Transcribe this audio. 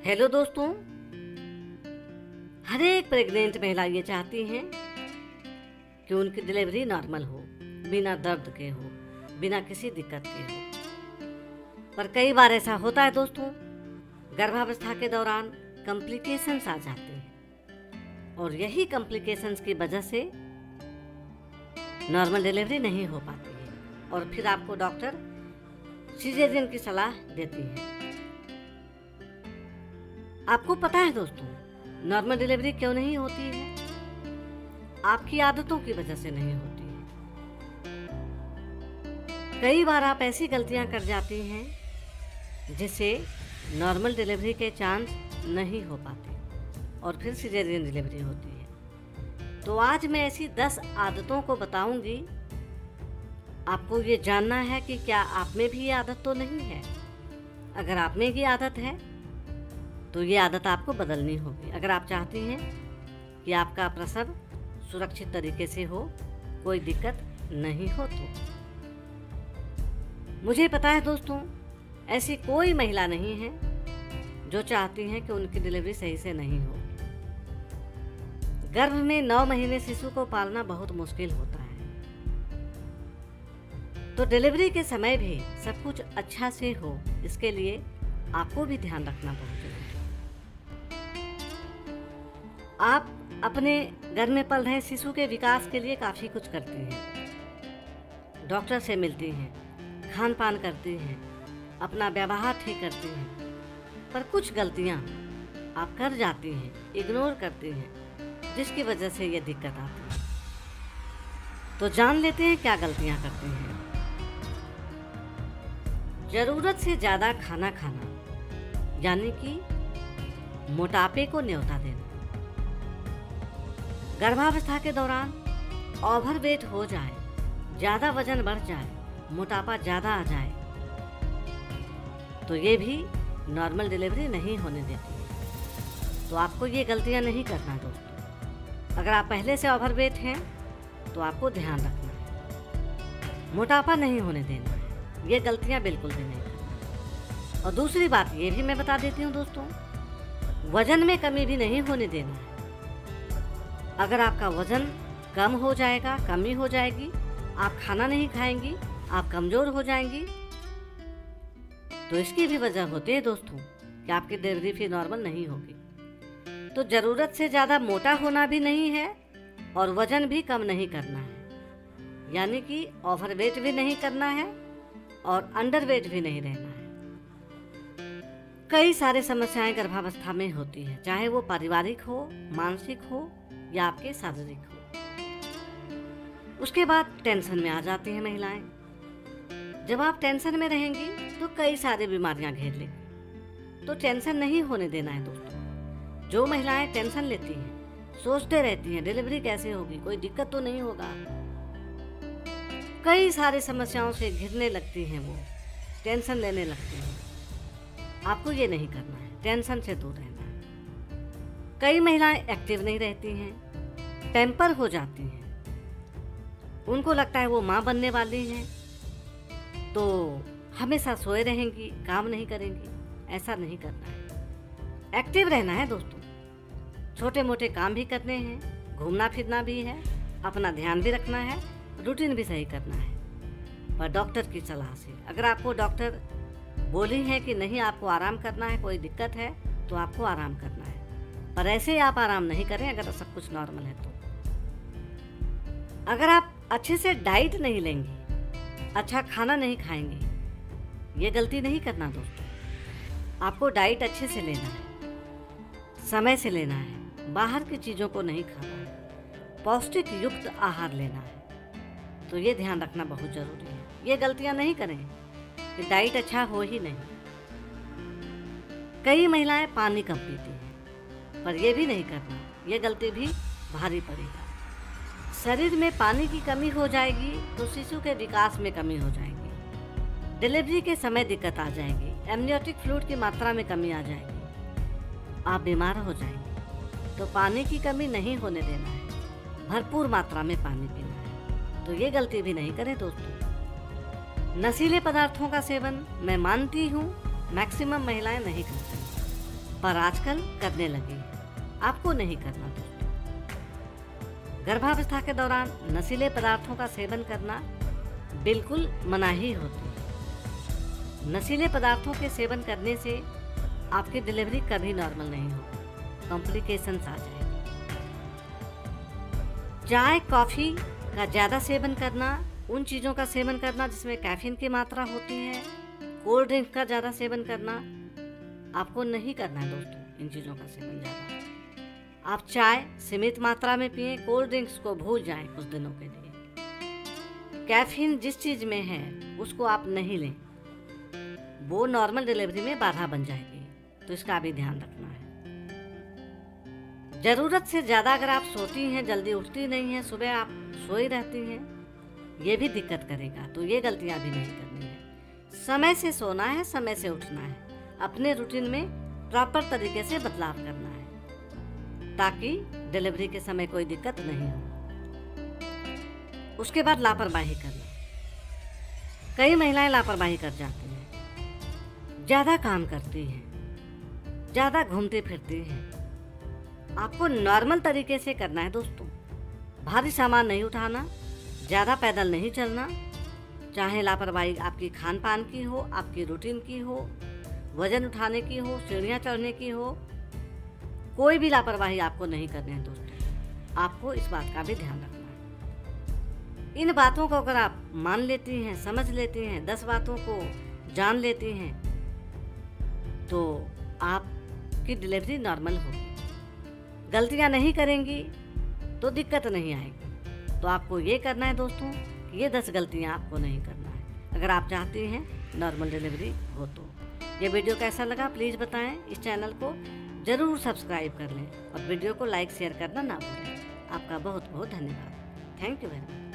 Hello दोस्तों, हर एक pregnant महिला ये चाहती हैं कि उनकी डिलीवरी नॉर्मल हो, बिना दर्द के हो, बिना किसी दिक्कत के हो। पर कई बार ऐसा होता है दोस्तों, गर्भावस्था के दौरान कॉम्प्लिकेशंस आ जाते हैं और यही कॉम्प्लिकेशंस की वजह से नॉर्मल डिलीवरी नहीं हो पाती है और फिर आपको डॉक्टर सिजेरियन की सलाह देती है। आपको पता है दोस्तों, नॉर्मल डिलीवरी क्यों नहीं होती है? आपकी आदतों की वजह से नहीं होती है। कई बार आप ऐसी गलतियां कर जाती हैं जिससे नॉर्मल डिलीवरी के चांस नहीं हो पाते और फिर सिजेरियन डिलीवरी होती है। तो आज मैं ऐसी 10 आदतों को बताऊंगी। आपको ये जानना है कि क्या आप में भी ये आदत तो नहीं है। अगर आप में ये आदत है तो ये आदत आपको बदलनी होगी, अगर आप चाहती हैं कि आपका प्रसव सुरक्षित तरीके से हो, कोई दिक्कत नहीं हो। तो मुझे पता है दोस्तों, ऐसी कोई महिला नहीं है जो चाहती हैं कि उनकी डिलीवरी सही से नहीं हो। गर्भ में 9 महीने शिशु को पालना बहुत मुश्किल होता है, तो डिलीवरी के समय भी सब कुछ अच्छा से हो, इसके लिए आपको भी ध्यान रखना बहुत जरूरी है। आप अपने घर में पल रहे शिशु के विकास के लिए काफ़ी कुछ करती हैं, डॉक्टर से मिलती हैं, खान पान करती हैं, अपना व्यवहार ठीक करती हैं, पर कुछ गलतियां आप कर जाती हैं, इग्नोर करती हैं, जिसकी वजह से ये दिक्कत आती है। तो जान लेते हैं क्या गलतियां करती हैं। ज़रूरत से ज़्यादा खाना खाना, यानी कि मोटापे को न्योता देना। गर्भावस्था के दौरान ओवरवेट हो जाए, ज़्यादा वजन बढ़ जाए, मोटापा ज़्यादा आ जाए, तो ये भी नॉर्मल डिलीवरी नहीं होने देती है। तो आपको ये गलतियां नहीं करना दोस्तों। अगर आप पहले से ओवरवेट हैं तो आपको ध्यान रखना है, मोटापा नहीं होने देना है, ये गलतियां बिल्कुल भी नहीं करना। और दूसरी बात ये भी मैं बता देती हूँ दोस्तों, वजन में कमी भी नहीं होने देना है। अगर आपका वजन कम हो जाएगा, कमी हो जाएगी, आप खाना नहीं खाएंगी, आप कमज़ोर हो जाएंगी, तो इसकी भी वजह होती है दोस्तों कि आपकी डिलीवरी फिर नॉर्मल नहीं होगी। तो ज़रूरत से ज़्यादा मोटा होना भी नहीं है और वजन भी कम नहीं करना है, यानी कि ओवरवेट भी नहीं करना है और अंडरवेट भी नहीं रहना है। कई सारे समस्याएं गर्भावस्था में होती हैं, चाहे वो पारिवारिक हो, मानसिक हो या आपके शारीरिक हो। उसके बाद टेंशन में आ जाती हैं महिलाएं। जब आप टेंशन में रहेंगी तो कई सारी बीमारियां घेर लेंगी, तो टेंशन नहीं होने देना है दोस्तों। जो महिलाएं टेंशन लेती हैं, सोचते रहती हैं डिलीवरी कैसे होगी, कोई दिक्कत तो नहीं होगा, कई सारी समस्याओं से घिरने लगती हैं, वो टेंशन लेने लगती हैं। आपको ये नहीं करना है, टेंशन से दूर रहना है। कई महिलाएं एक्टिव नहीं रहती हैं, पैम्पर हो जाती हैं, उनको लगता है वो माँ बनने वाली हैं तो हमेशा सोए रहेंगी, काम नहीं करेंगी। ऐसा नहीं करना है, एक्टिव रहना है दोस्तों। छोटे मोटे काम भी करने हैं, घूमना फिरना भी है, अपना ध्यान भी रखना है, रूटीन भी सही करना है, पर डॉक्टर की सलाह से। अगर आपको डॉक्टर बोली है कि नहीं आपको आराम करना है, कोई दिक्कत है, तो आपको आराम करना है, पर ऐसे आप आराम नहीं करें अगर सब कुछ नॉर्मल है तो। अगर आप अच्छे से डाइट नहीं लेंगी, अच्छा खाना नहीं खाएंगी, ये गलती नहीं करना दोस्तों। आपको डाइट अच्छे से लेना है, समय से लेना है, बाहर की चीज़ों को नहीं खाना है, पौष्टिक युक्त आहार लेना है। तो ये ध्यान रखना बहुत ज़रूरी है। ये गलतियां नहीं करें कि डाइट अच्छा हो ही नहीं। कई महिलाएं पानी कम पीती हैं, पर यह भी नहीं करना, ये गलती भी भारी पड़ेगा। शरीर में पानी की कमी हो जाएगी तो शिशु के विकास में कमी हो जाएगी, डिलीवरी के समय दिक्कत आ जाएगी, एमनियोटिक फ्लूइड की मात्रा में कमी आ जाएगी, आप बीमार हो जाएंगे। तो पानी की कमी नहीं होने देना है, भरपूर मात्रा में पानी पीना है। तो ये गलती भी नहीं करें दोस्तों। नशीले पदार्थों का सेवन मैं मानती हूँ मैक्सिमम महिलाएं नहीं करती, पर आजकल करने लगी है। आपको नहीं करना दोस्तों। गर्भावस्था के दौरान नशीले पदार्थों का सेवन करना बिल्कुल मनाही होती है। नशीले पदार्थों के सेवन करने से आपकी डिलीवरी कभी नॉर्मल नहीं होगी, कॉम्प्लिकेशंस आ जाएगी। चाय कॉफ़ी का ज़्यादा सेवन करना, उन चीज़ों का सेवन करना जिसमें कैफीन की मात्रा होती है, कोल्ड ड्रिंक का ज़्यादा सेवन करना आपको नहीं करना है दोस्तों। इन चीज़ों का सेवन ज़्यादा, आप चाय सीमित मात्रा में पिएं, कोल्ड ड्रिंक्स को भूल जाएं कुछ दिनों के लिए। कैफीन जिस चीज़ में है उसको आप नहीं लें, वो नॉर्मल डिलीवरी में बाधा बन जाएगी, तो इसका भी ध्यान रखना है। ज़रूरत से ज़्यादा अगर आप सोती हैं, जल्दी उठती नहीं हैं, सुबह आप सोई रहती हैं, ये भी दिक्कत करेगा, तो ये गलतियां भी नहीं करनी है। समय से सोना है, समय से उठना है, अपने रूटीन में प्रॉपर तरीके से बदलाव करना है ताकि डिलीवरी के समय कोई दिक्कत नहीं हो। उसके बाद लापरवाही करना। कई महिलाएं लापरवाही कर जाती हैं, ज़्यादा काम करती हैं, ज़्यादा घूमती फिरती हैं। आपको नॉर्मल तरीके से करना है दोस्तों। भारी सामान नहीं उठाना, ज़्यादा पैदल नहीं चलना, चाहे लापरवाही आपकी खान पान की हो, आपकी रूटीन की हो, वजन उठाने की हो, सीढ़ियाँ चढ़ने की हो, कोई भी लापरवाही आपको नहीं करनी है दोस्तों। आपको इस बात का भी ध्यान रखना है। इन बातों को अगर आप मान लेती हैं, समझ लेती हैं, 10 बातों को जान लेती हैं, तो आपकी डिलीवरी नॉर्मल होगी। गलतियां नहीं करेंगी तो दिक्कत नहीं आएगी। तो आपको ये करना है दोस्तों कि ये 10 गलतियां आपको नहीं करना है अगर आप चाहती हैं नॉर्मल डिलीवरी हो तो। ये वीडियो कैसा लगा प्लीज़ बताएं। इस चैनल को ज़रूर सब्सक्राइब कर लें और वीडियो को लाइक शेयर करना ना भूलें। आपका बहुत बहुत धन्यवाद। Thank you very much.